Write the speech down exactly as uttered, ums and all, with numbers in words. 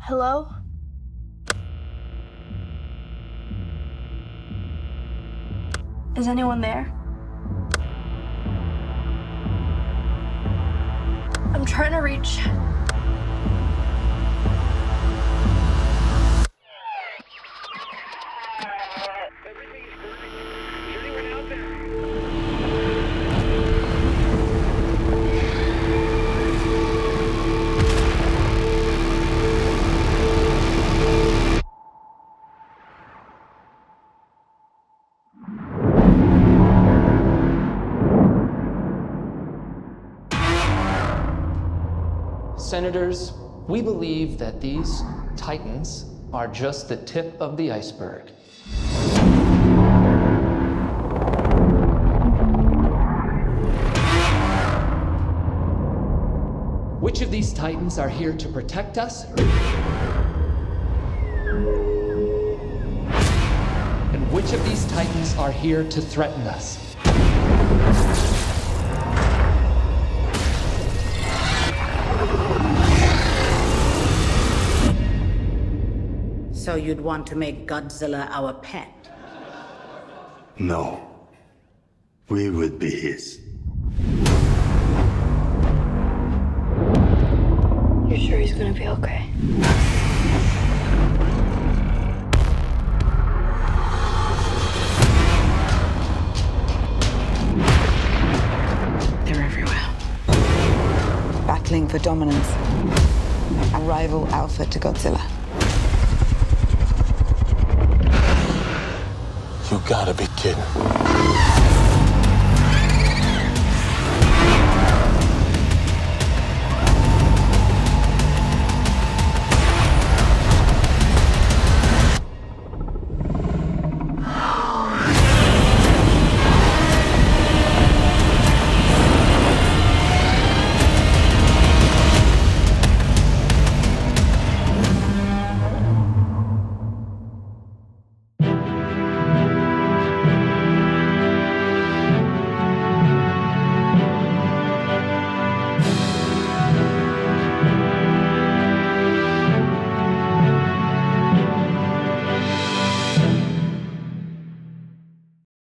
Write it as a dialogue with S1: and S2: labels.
S1: Hello? Is anyone there? I'm trying to reach...
S2: Senators, we believe that these titans are just the tip of the iceberg. Which of these titans are here to protect us? And which of these titans are here to threaten us?
S3: So you'd want to make Godzilla our pet?
S4: No. We would be his.
S1: You sure he's gonna be okay?
S3: They're everywhere.
S5: Battling for dominance. A rival alpha to Godzilla.
S4: You gotta be kidding.